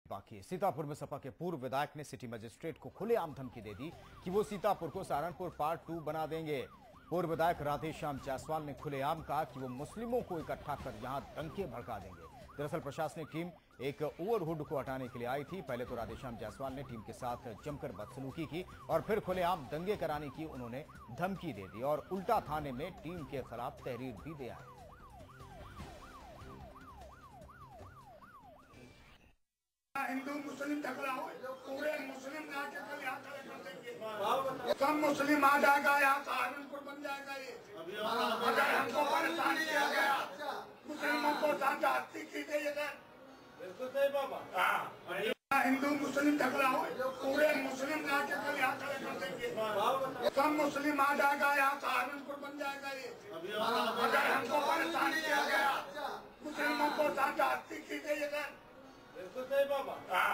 बाकी सीतापुर में सपा के पूर्व विधायक ने सिटी मजिस्ट्रेट को खुलेआम धमकी दे दी कि वो सीतापुर को सहारनपुर पार्ट 2 बना देंगे। पूर्व विधायक राधे श्याम जायसवाल ने खुलेआम कहा कि वो मुस्लिमों को इकट्ठा कर यहां दंगे भड़का देंगे। दरअसल प्रशासनिक टीम एक ओवरहुड को हटाने के लिए आई थी। पहले तो राधे श्याम जायसवाल ने टीम के साथ जमकर बदसलूकी की और फिर खुलेआम दंगे कराने की उन्होंने धमकी दे दी और उल्टा थाने में टीम के खिलाफ तहरीर भी दे आए। हिंदू मुस्लिम झगड़ा हो, पूरे मुस्लिम जाके कल यहाँ कर देंगे। सब मुस्लिम आ जाएगा, यहाँ सहारनपुर बन जाएगा। ये अगर हमको परेशान किया गया, मुस्लिमों को जाति की गई, बिल्कुल सही बाबा। हिंदू मुस्लिम झगड़ा हो, पूरे मुस्लिम जाके कल यहाँ कर देंगे। सब मुस्लिम आ जाएगा, यहाँ सहारनपुर बन जाएगा। ये अगर हमको परेशान किया गया, मुस्लिमों को जाति की गई, बिल्कुल सही बाबा।